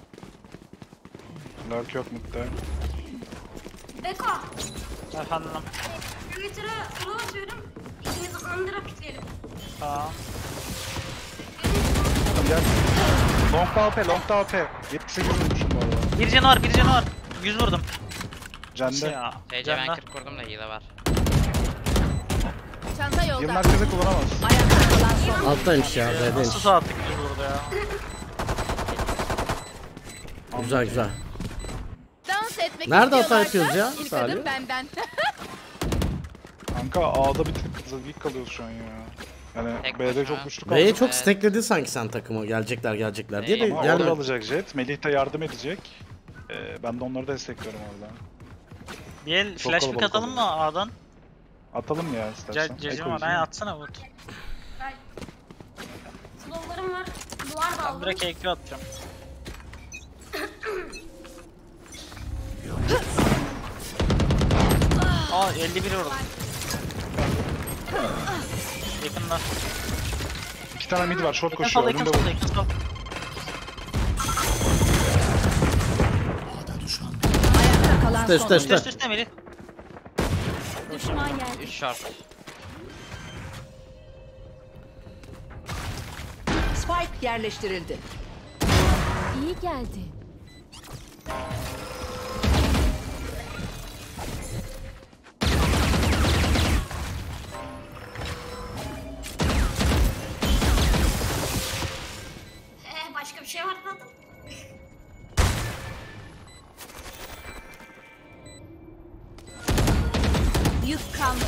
Lurk yok muhtemelen. Beko. Efendim. Twitter'a slow atıyorum. İkimiz under'a pikleyelim. Tamam. Gel. Long da A P, long da A P. yetmiş sekiz vurmuşum bu arada. Bir canı var bir canı var. yüz vurdum. Cende. Ya. C C ben Canlar. kırk vurdum da heal'ı var. Çanta Yılın yolda. herkese kullanamaz. Ayakta kalan son. Alttaymış ya. Nasıl B'deymiş. saatlik yüz vurdu ya. Güzel güzel. Dans etmek Nerede hata istiyorlarsa yapıyoruz ya, ilk Salih? adım benden. Kanka A'da bir tık weak kalıyoruz şu an ya. Yani Tek B'de başına. çok güçlü kaldık. B'ye çok Evet. stackledi sanki sen takımı. Gelecekler gelecekler diye de Ama Ama orada gelmedi. alacak Jet. Melih de yardım edecek. Ee, ben de onları destekliyorum orada. Bir el Çok flash pick kalabalık atalım mı A'dan? Atalım ya istersen. Cecim Eko var. yüzünden. Aynen atsana Wood. Slow'larım var. Duvar da Ben aldım. direkt E Q atacağım. Aa elli bir vurdum. Yakında. İki tane mid var. Short Yakın koşuyor. sol yakın Önünde sol vur. yakın sol. Ayakta kalan Üste son üste oyuncu. üste. Üst üste Melih. Düşman geldi. üç short. Spike yerleştirildi. İyi geldi. Eee başka bir şey var zaten. Yük kalmadı.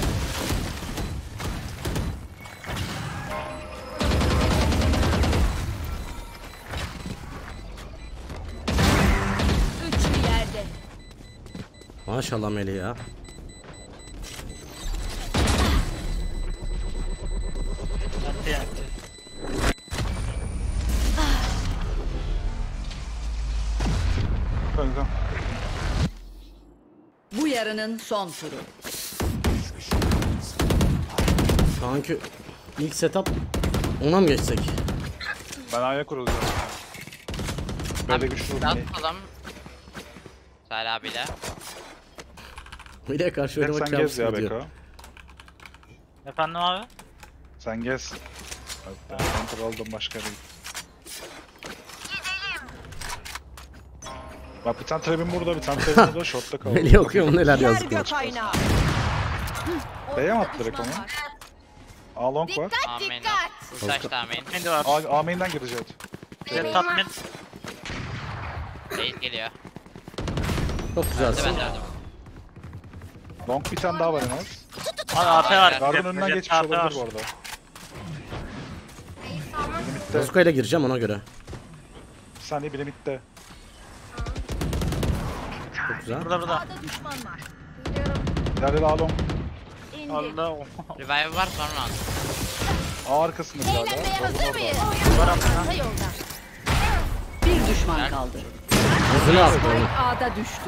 Üçlü yerde. Maşallah Melih ya. Yaktı yaktı. Kanka. Bu yarının son turu. Sanki ilk setup ona mı geçsek? Ben A'ya kurulacağım. Böyle güçlü Daha olmayı. tutalım. Salih abiyle. Bir de karşı Direkt oynamak sen gez ya kabus ediyor. Beko. Efendim abi? Sen gez. Hatta kontrol aldım başka bir. Bak bir tane trebin burada, bir tane trebin burada, shortta kaldı. Melih okuyorum neler yazdıklar. B'ye mi attı direkt onu? A long var. Amin. Uzaş da amin. Şimdi var. A, A main'den girecek. Jet top mid. Değil geliyor. Çok güzelsin. Ben de öldüm. Long bir tane daha var en az. Abi A P var. Gardın Jet- önünden Jet geçmiş A P var. olabilir bu arada. Mid'de. Bozuka ile gireceğim ona göre. Bir saniye bile mid'de. Çok güzel. Burada burada. İleride de A long. Allah. Revive var sonra al. A arkasında bir daha da. Bir düşman kaldı. Hızını attı onu. A'da düştü.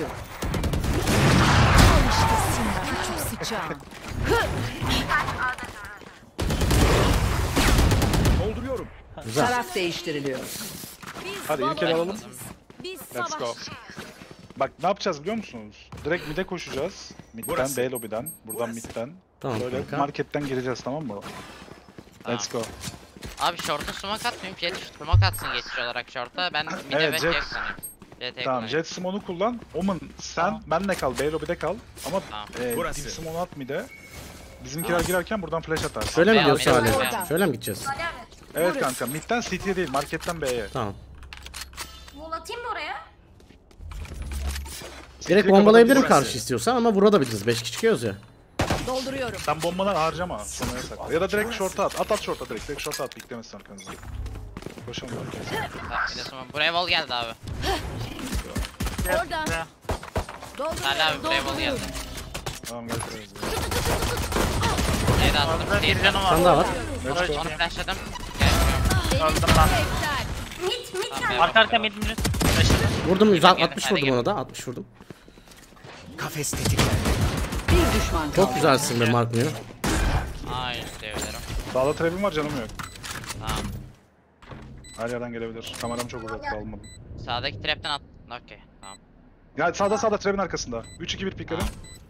Dolduruyorum. Güzel. Taraf değiştiriliyor. Hadi ilk el alalım. Biz Let's go. Bak ne yapacağız biliyor musunuz? Direkt mid'e koşacağız. Mid'den, B lobby'den, buradan mid'den. Tamam Böyle kanka. marketten gireceğiz tamam mı? Let's go. Abi short'a smoke atmayayım. Jet smoke atsın geçiş olarak short'a. Ben mid'e Evet, ve Jet. Jet sanayım. Jet'e Tamam kullanayım. Jet Simone'u kullan. Omen sen Tamam. benle kal, B lobby'de kal. Ama Tamam. e, Burası. Dim Simone'u at mid'e. Bizimkiler girerken buradan flash atarsın. Şöyle mi Beğen- gidiyoruz beğen- Salih? beğen. Şöyle mi gideceğiz? Evet kanka mid'den C T'ye değil marketten B'ye. Tamam. Wall atayım mı oraya? Direkt bombalayabilirim karşı istiyorsan ama vurabiliriz. beş kişi çıkıyoruz ya. Dolduruyorum. Sen bombaları harcama. Sonraya sakla. Ya da direkt short'a at. At at short'a direkt. Direkt short'a at. Beklemesin arkanızda. Koşalım arkadaşlar. Tamam, bir de smoke. Buraya wall geldi abi. Orada. Salih abi buraya wall geldi. Tamam gel. Neydi attım? Burada bir canım var. Sen daha var. Let's go. Onu flashladım. Öldüm ben. Mid mid Tamam, gel. Arka arka mid mid. Beşli. Vurdum yüz Geldim, altmış hadi vurdum gel. ona da. altmış vurdum. Kafes tetiklendi. Bir düşman kaldı. Çok güzelsin be Mark Mio. Aynen diyebilirim. Sağda trap'im var canım yok. Tamam. Her yerden gelebilir. Kameram çok uzakta almadım. Sağdaki trap'ten at. Okey. Tamam. Ya sağda sağda trap'in arkasında. üç iki bir pikledim.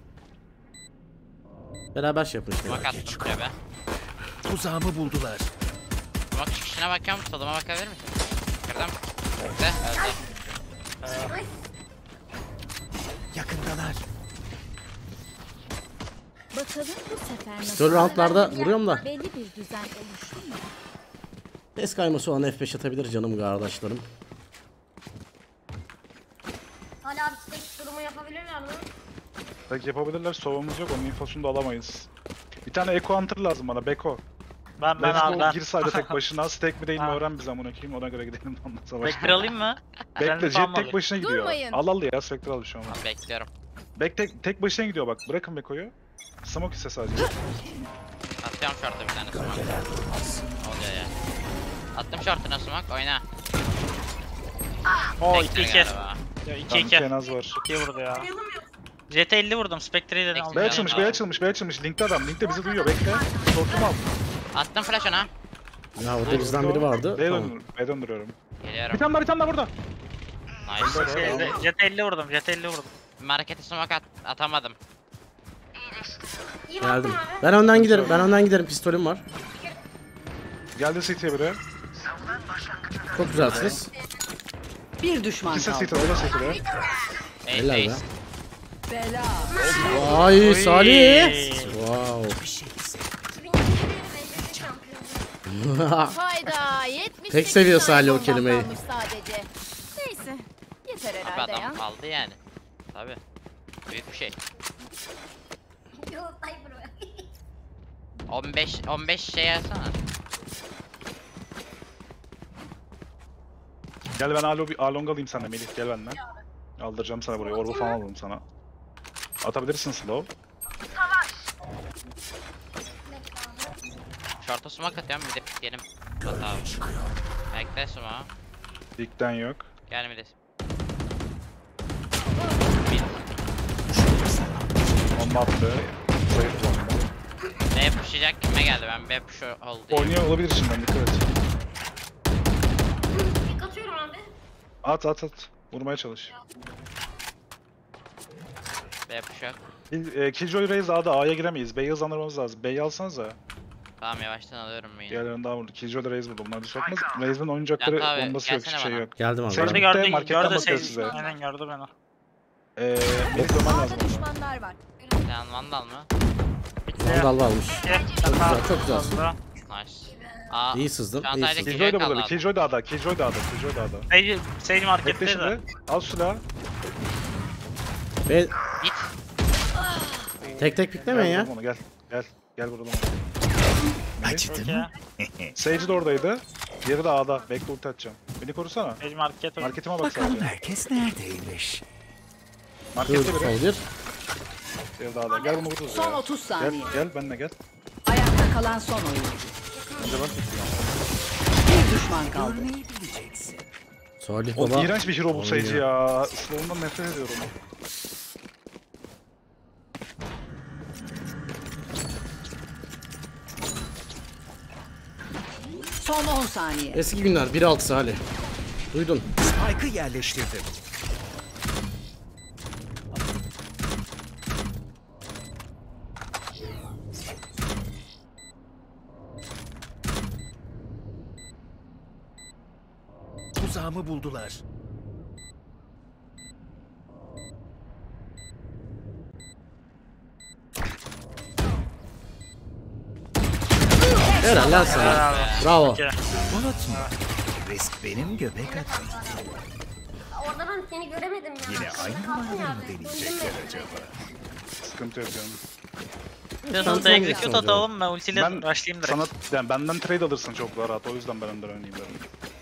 Beraber şey yapın işte. Smoke attım trap'e. Tuzağımı buldular. Smoke çıkışına bakıyorum. Soluma bakabilir misin? Kırdım. Bekle. Öldü. Yakındalar. Bakalım bu sefer nasıl? Pistol roundlarda vuruyorum da. Belli bir düzen oluştu mu? Pes kayması olan F beş atabilir canım kardeşlerim. Hala bir tek durumu yapabilirler mi? Belki yapabilirler. Sovamız yok. Onun infosunu da alamayız. Bir tane Echo Hunter lazım bana. Beko. Ben ben Let's abi go. ben. Gir sayda tek başına. Stack mi değil mi Ha. öğren bize amına koyayım. Ona göre gidelim ondan sonra. Spectre alayım mı? Bekle Sen Jet falan mı tek alayım? başına gidiyor. Durmayın. Al al ya Spectre al şu an. Tamam, bekliyorum. Bek tek, tek başına gidiyor bak. Bırakın Beko'yu. Smoke ise sadece. Atıyorum short'a bir tane smoke. Oluyor ya. Attım short'una smoke. Oyna. Oo Spectre iki iki. galiba. Ya iki Tamam iki. iki en az var. Çok iyi vurdu ya. Jet elli vurdum. Spectre'yi de Tek aldım. B Güzel açılmış, abi. B açılmış, B açılmış. Linkte adam. Linkte bizi duyuyor. Bekle. Short'umu al. Attım flash ona. Ya orada bizden biri vardı. B'ye Tamam. döndür, B'ye döndürüyorum. Bir Geliyorum. tane daha, bir tane daha burada. Nice. Şey, Jet elli vurdum. Jet elli vurdum. Markete smoke at atamadım. İyi Geldim. baktım abi. Ben önden giderim. Ben önden giderim. Pistolüm var. Geldi City'ye biri. Çok güzelsiniz. Bir düşman İkisi kaldı. City, o da City'de. Helal be. Ace ace. Bela. Ay Oy. Salih. Wow. Bir şey ise. iki bin yirmi bir şampiyonu. Hayda yetmiş. Tek seviyor Salih o kelimeyi. Sadece. Neyse. Yeter Abi herhalde ya. adam aldı yani. Tabi. Büyük bir şey. Yok Cypher be. on beş on beş şey yazsana. Gel ben Alo bir Along alayım sana Melih gel benden. Aldıracağım sana buraya. Orbu falan alalım sana. Atabilirsin slow. Short'a smoke atıyorum bir de pikleyelim. At abi. Bekle smoke. Dikten yok. Gel bir de. Bomba attı. Zayıf bomba. B pushlayacak kime geldi ben B push oldu. Oynuyor olabilir şimdiden dikkat et. Pik atıyorum abi. At at at. Vurmaya çalış. B push yok. Kill- e, Killjoy Raze A'da A'ya giremeyiz. B'yi hızlandırmamız lazım. B'yi alsanıza. Tamam yavaştan alıyorum main'i. Diğerlerini daha vurdu. Killjoy da Raze vurdu. Bunlar bir sokmaz. Raze'in oyuncakları Can abi, bombası yok. Hiçbir gelsene şey bana. yok. Geldim abi. Sen Gördü Marketten gördü marketten gördü bakıyor Sage. size. Aynen gördü beni. Eee Melih dönmen lazım. düşmanlar var. Sen Vandal mı? Vandal almış. Çok güzel, çok güzelsin. Nice. Aa, İyi sızdın, şu an iyi sadece sızdın. Killjoy da kaldı burada. abi. Killjoy da A'da. Killjoy da A'da. Killjoy da A'da. Sage, Sage Bekle markette şimdi. de. Al silahı. Ve Git. tek tek piklemeyin Gel ya. vuralım onu, gel. Gel. Gel vuralım. Acıdı mı? Sage de oradaydı. Diğeri de A'da. Bekle ulti atacağım. Beni korusana. Sage markette. Marketime bak Bakalım sadece. herkes neredeymiş? Dur, Markette sol biri. bir. Diğeri de A'da. Gel bunu vururuz Son ya. otuz Gel, saniye. gel benimle gel. Ayakta kalan son oyuncu. Önce bak. Bir düşman kaldı. Görmeyi bileceksin. Salih O baba. iğrenç bir hero bu Sage ya. Slow'undan nefret ediyorum. Son on saniye. Eski günler bir altı Salih. Duydun. Spike'ı yerleştirdim. Tuzağımı buldular. Helal lan sana. Bravo. Unutma. Risk benim göbek atım. Orada ben seni göremedim ya. Yine aynı Kalktın numaraları ya, mı döndüm deneyecekler ben. acaba? Sıkıntı yok canım. Hızlı Sen execute sanıyorsun atalım ben ultiyle Ben rushlayayım direkt. sana yani benden trade alırsın çok daha rahat. O yüzden ben önden oynayayım dedim.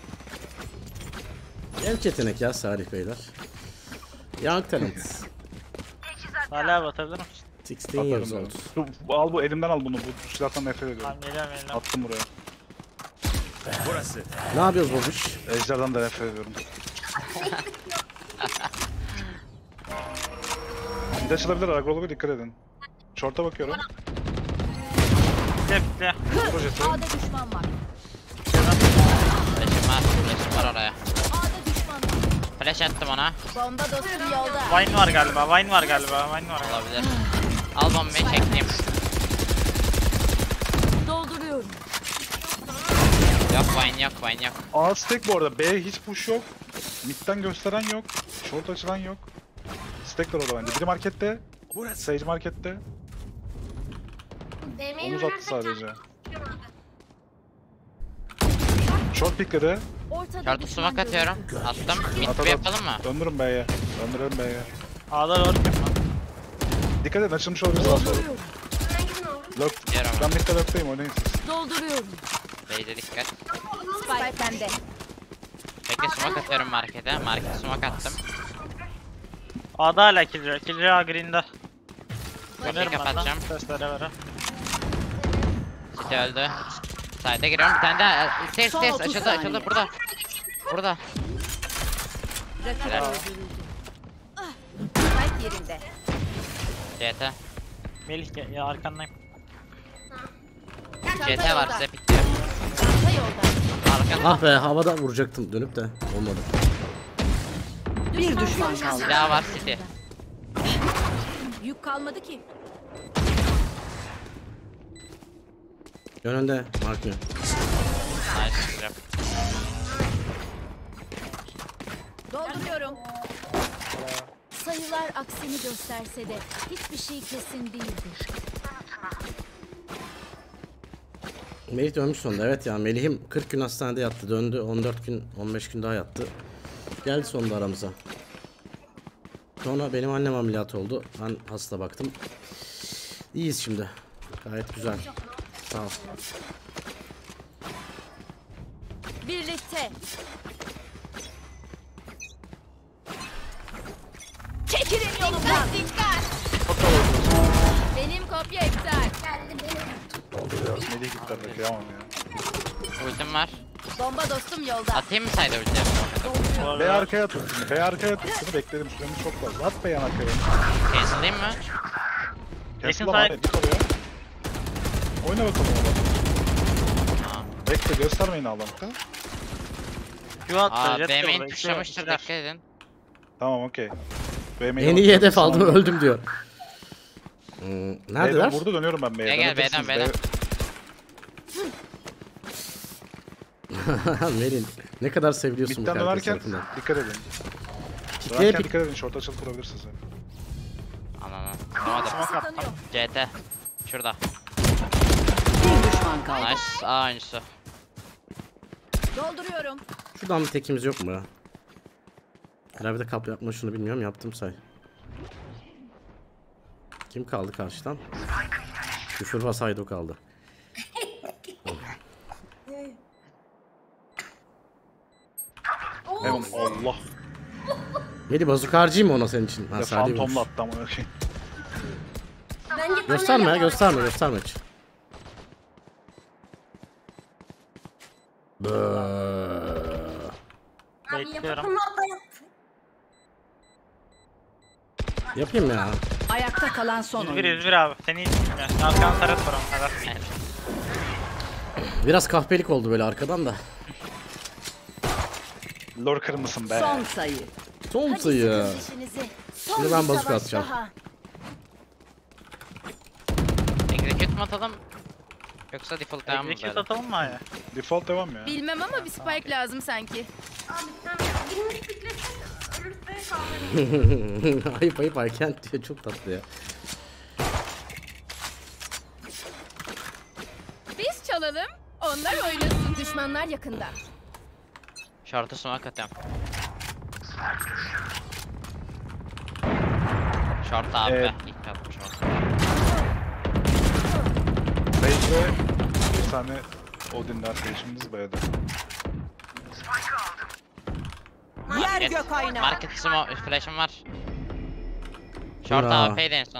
Genç yetenek ya Salih beyler. Young talent. Hala abi atabilir misin? on altı years Atarım old. ben. Bu- Al bu elimden al bunu. Bu silahtan nefret ediyorum. Tamam geliyorum geliyorum. Attım buraya. Burası. Ne yapıyoruz babuş? Ejder'den de nefret ediyorum. Bir de açılabilir. Agrolog'a dikkat edin. Short'a bakıyorum. Bekle bekle. Projesi. A'da düşman var. Flash'im var. Flash'im var oraya. A'da düşman var. Flash attım ona. Bomba dostum yolda. Vine var galiba. Vine var galiba. Vine var galiba. Olabilir. Al bombayı çektim. Dolduruyorum. Yok Vine yok Vine yok. A stack bu arada. B hiç push yok. Mid'den gösteren yok. Short açılan yok. Stackler orada bence. Biri markette. Burası. Sage markette. Demeyi Omuz attı oynarsak sadece. can- Short pickledi. Ortada Şartı smoke atıyorum. Attım. Mid At, bir at, yapalım mı? Döndürün B'ye. Döndürelim B'ye. A'da lord yapma. Dikkat edin açılmış olabilir sağ sola. Ben gidin oğlum. Lock. Diyorum. Ben mid'de lock'tayım oynayın siz. Dolduruyorum. Beyde dikkat. Spike bende. Bekle smoke atıyorum markete. Markete smoke attım. A'da hala Killjoy. Killjoy A green'de. Kapıyı Dönerim ben kapatacağım. lan. Seslere vere. City öldü. Side'e giriyorum. Bir tane daha. Stairs Son stairs otuz açıldı saniye. açıldı. Burada. Burada. Rakip Helal. öldürüldü. Spike yerinde. C T. Melih gel ya arkandayım. C T var size pikliyorum. Çanta yolda. Arkanda. Ah be havada vuracaktım dönüp de olmadı. Bir düşman kaldı. Silah var City. Yük kalmadı ki. Önünde Mark mı? Nice güzel. Dolduruyorum. Sayılar aksini gösterse de hiçbir şey kesin değildir. Melih dönmüş sonunda evet ya Melih'im kırk gün hastanede yattı döndü on dört gün on beş gün daha yattı. Geldi sonunda aramıza. Sonra benim annem ameliyat oldu. Ben hasta baktım. İyiyiz şimdi. Gayet güzel. Sağ ol. Birlikte. Çekilin yolumdan. Dikkat. Benim kopya iptal. Geldi benim. Melih gitti arada kıyamam ya. Ultim var. Bomba dostum yolda. Atayım mı side ulti? B arkaya tut. B arkaya tut. Bunu bekledim. Süremiz çok fazla. At B'yan arkaya. Cancel'layım mı? Castle'la var ya. Dik oraya. Oyna bakalım ona. Bekle göstermeyin Allah'ta. Q attı. Aa jet B de main orada, pushlamıştır ikiler. dikkat edin. Tamam okey. En iyi hedef aldım öldüm diyor. Hmm, neredeler? Burada dönüyorum ben B'ye. Gel gel B'den B'den. Merin ne kadar seviliyorsun bu Mid'den karakter dönerken tarafından. dikkat edin. Kitleye Dönerken pik. dikkat edin. Short açılıp vurabilirsiniz. yani. Anana. Tamam Smoke attım. C T. Şurada. Bir düşman kaldı. Nice. A oyuncusu. Dolduruyorum. Şuradan bir tekimiz yok mu ya? Herhalde kapı yapma şunu bilmiyorum yaptım say. Kim kaldı karşıdan? Küfür basaydı o kaldı. Heaven Allah. Meli bazuka harcayayım mı ona senin için? Ha, Ya Salih fantomla vurmuş. attı ama okey. Bence Gösterme ya Tamer'le gösterme gösterme hiç. Bıııı. Abi Bekliyorum. yapımlar da yaptı. Yapayım ya. Ayakta kalan son yüz bir oyuncu. yüz bir abi. Seni yani arkan taret var onun kadar. Biraz kahpelik oldu böyle arkadan da. Lord kırmızısın be. Son sayı. Son sayı. Şimdi ben bazuka atacağım. Execute mi atalım? Yoksa default devam mı Execute böyle? atalım mı aya? Default devam ya. Bilmem ama bir spike lazım sanki. Abi sen günlük fikretin ölürse kaldırın. ayıp ayıp I can't diyor çok tatlı ya. Biz çalalım, onlar oynasın. Düşmanlar yakında. Short'u smoke atıyorum. Short abi. Evet. İlk attım short. Rage'de bir tane Odin'li arkadaşımız bayadı. Yer Market, gök aynağı. market smoke flash'ım var. Short Bravo. A Wp'ydi en son.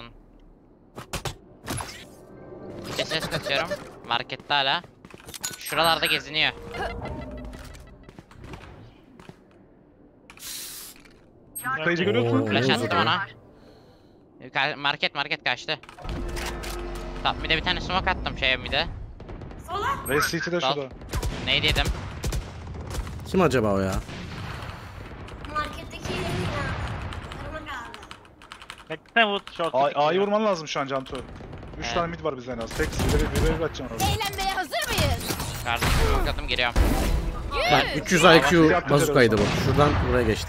Bir ses katıyorum. Markette hala. Şuralarda geziniyor. Rage'i görüyorsun. Oo. Flash Ne attım oldu? ona. Ka- Market market kaçtı. Top mid'e bir tane smoke attım şeye mid'e. Sola. Rage City de Dal. şurada. Neydi yedim? Kim acaba o ya? Marketteki ya. Kırma kaldı. Bekle Wood short. A- A'yı vurman lazım şu an Cantu. üç Evet. tane mid var bizden az. Tek bir de bir de bir atacağım orada. Eğlenmeye hazır mıyız? Kardeşim smoke attım giriyorum. Yürü. üç yüz I Q bazukaydı bu. Şuradan buraya geçti.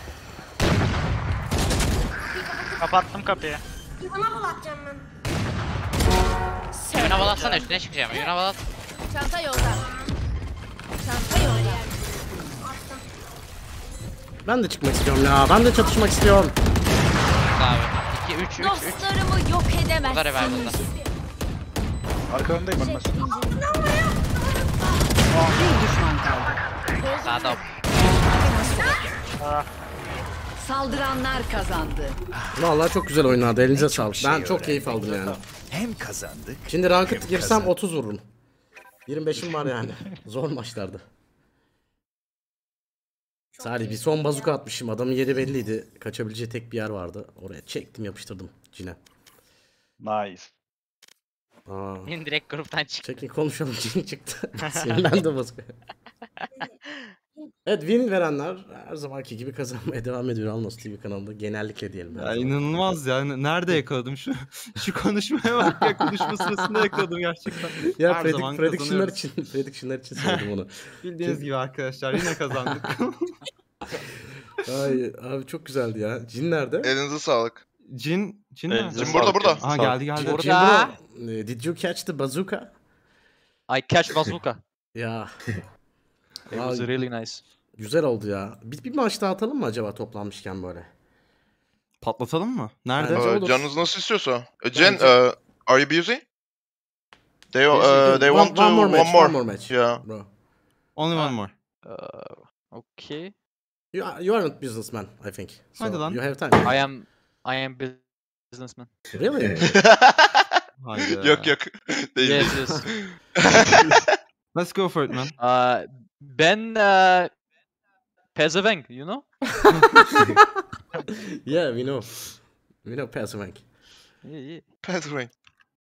Kapattım kapıyı. Yuvana bul atacağım ben. Evine balatsana üstüne çıkacağım. Evine balat. Çanta yolda. Çanta yolda. Ben de çıkmak istiyorum ya. Ben de çatışmak istiyorum. Abi. iki üç üç üç. Dostlarımı yok Bu da revival'da. edemezsiniz. Arkalarındayım ölmez. Bir düşman kaldı. Sağda. Ah. Saldıranlar kazandı. Vallahi çok güzel oynadı. Elinize sağlık. şey Ben çok keyif aldım yani. Hem kazandık. Şimdi ranked hem girsem kazandık. otuz vururum. yirmi beşim var yani. Zor maçlardı. Salih bir son bazuka atmışım. Adamın yeri belliydi. Kaçabileceği tek bir yer vardı. Oraya çektim yapıştırdım cine. Nice. Aa, Direkt gruptan çık. çekin konuşalım cin çıktı. Sinirlendim bazuka. Evet win verenler her zamanki gibi kazanmaya devam ediyor Alnos T V kanalında. Genellikle diyelim. her Ya zaman. inanılmaz ya. Nerede yakaladım şu şu konuşmaya bak ya, konuşma sırasında yakaladım gerçekten. Ya Her predik- zaman prediction'lar kazanıyoruz. için prediction'lar için söyledim onu. Bildiğiniz gibi arkadaşlar yine kazandık. Ay abi çok güzeldi ya. Cin nerede? Elinize sağlık. Cin, Cin Evet, nerede? Cin burada burada. Aha geldi geldi. Cin Burada. bro, e, did you catch the bazooka? I catch bazooka. Ya It was Ay. really nice. güzel oldu ya. Bir, bir maç daha atalım mı acaba toplanmışken böyle? Patlatalım mı? Nerede? Bence Ee, olur. canınız nasıl istiyorsa. E, Jen, Bence- uh, are you busy? They, uh, they one, want to one more match. one more. One more match. Yeah. Bro. Only one more. Uh, okay. You are, you are not businessman, I think. So Hadi lan. you have time. I am I am businessman. Really? Haydi. Yok yok. Değil. Yes, yes. Let's go for it man. Uh, Ben uh, Pezevenk, you know? Yeah, we know. We know Pass Rank. Yeah, yeah. Pathway.